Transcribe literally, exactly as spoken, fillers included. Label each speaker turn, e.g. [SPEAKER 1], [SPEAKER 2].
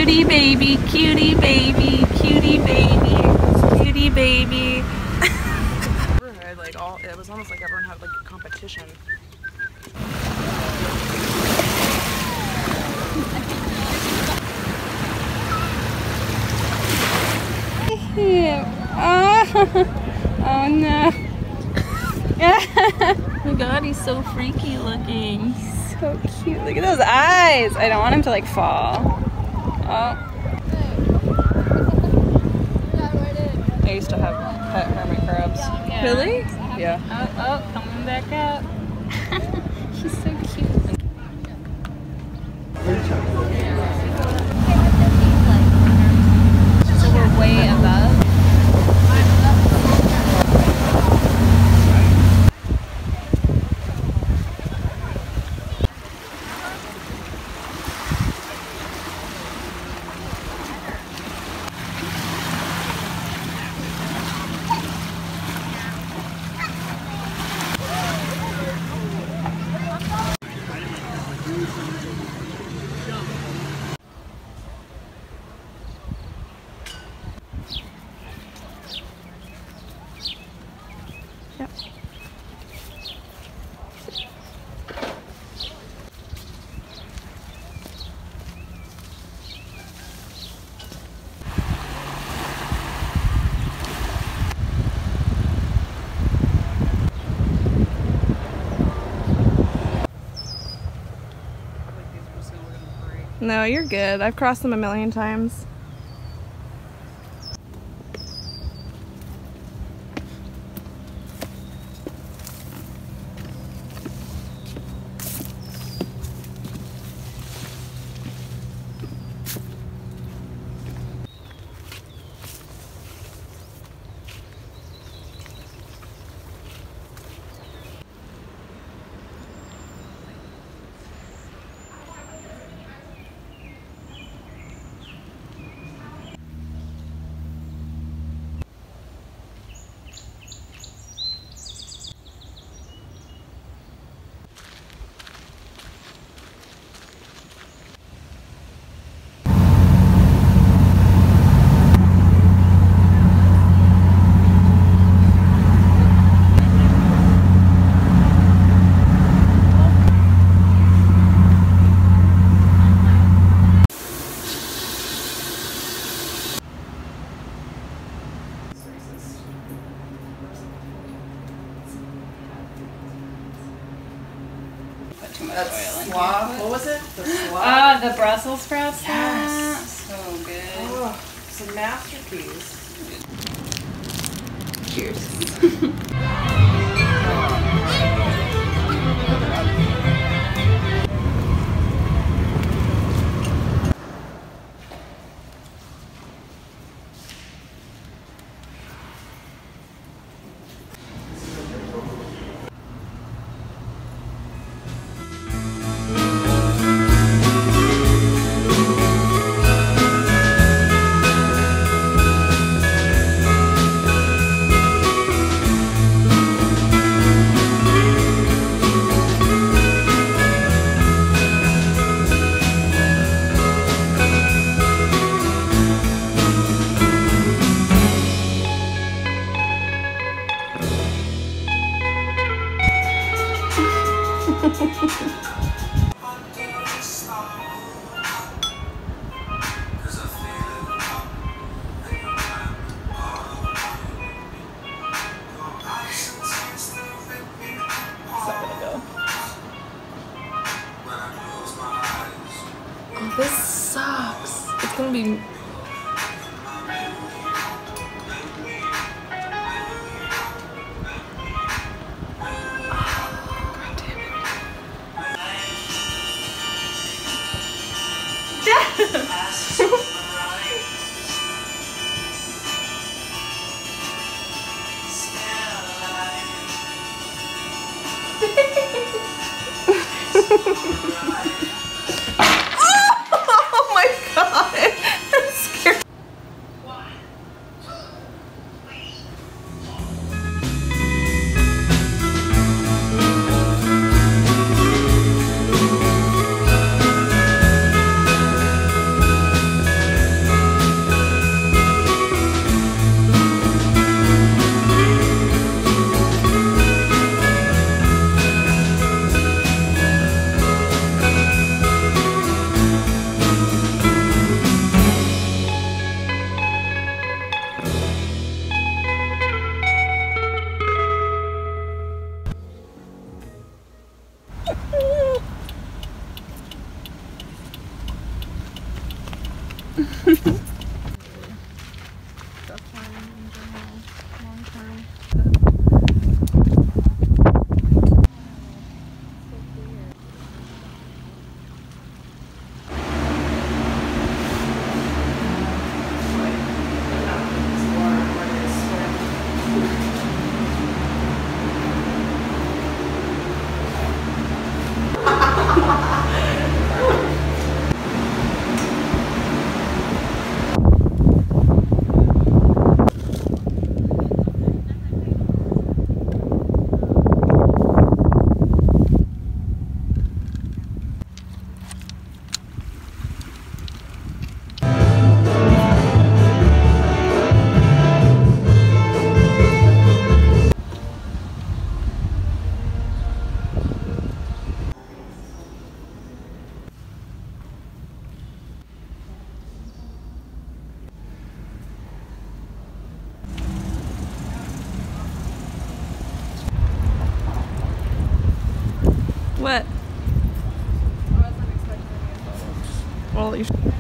[SPEAKER 1] Cutie baby, cutie baby, cutie baby, cutie baby. Like all, it was almost like everyone had like a competition. Oh, oh no. Oh my god, he's so freaky looking. So cute. Look at those eyes. I don't want him to like fall. Oh. I used to have pet hermit crabs. Yeah. Really? Yeah. Oh, oh, coming back up. She's so cute. So we're way above. Yep. No, you're good. I've crossed them a million times. Too much
[SPEAKER 2] That's
[SPEAKER 1] oil in
[SPEAKER 2] slaw.
[SPEAKER 1] here.
[SPEAKER 2] What was it? The slaw?
[SPEAKER 1] Ah, uh, the Brussels sprouts.
[SPEAKER 2] Yes.
[SPEAKER 1] So good.
[SPEAKER 2] Oh, it's a masterpiece.
[SPEAKER 1] Cheers. Oh, this sucks. It's gonna be. Oh my god! I'm scared. What?
[SPEAKER 3] I wasn't expecting any of those.
[SPEAKER 1] Well, you should.